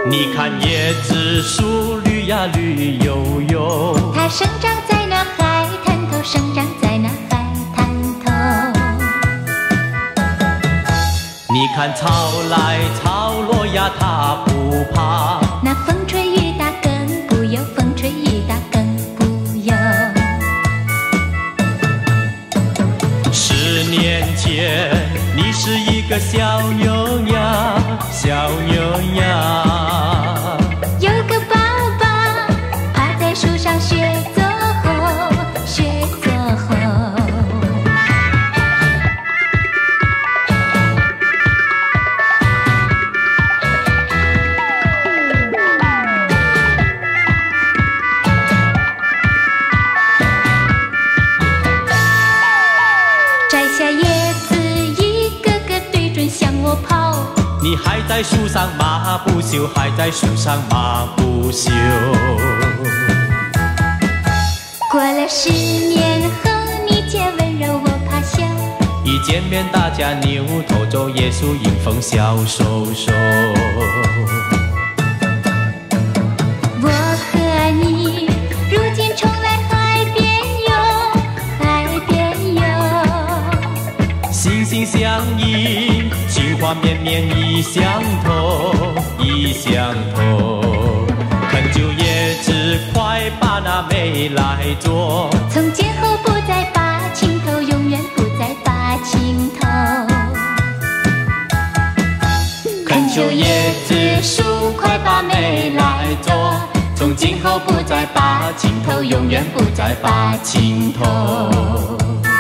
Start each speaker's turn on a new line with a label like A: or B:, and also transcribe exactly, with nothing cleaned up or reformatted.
A: 你看椰子树绿呀绿油油，
B: 它生长在那海滩头，生长在那海滩头。
A: 你看潮来潮落呀它不怕，
B: 那风吹雨打更不忧，风吹雨打更不忧。
A: 十年前你是一个小牛呀小牛呀，
B: 有个宝宝趴在树上学走后，学走后。摘下叶子，一个个对准向我跑。
A: 你还在树上马不休，还在树上马不休。
B: 过了十年后，你见温柔我怕笑，
A: 一见面大家扭头走，耶稣迎风笑收收。
B: 我和你如今重来海边游，海边游。
A: 心心相印，情话绵绵意相投，意相投。恳求叶子快把那美来做，
B: 从今后不再拔青头，永远不再拔青头。
A: 恳求叶子树快把美来做，从今后不再拔青头，永远不再拔青头。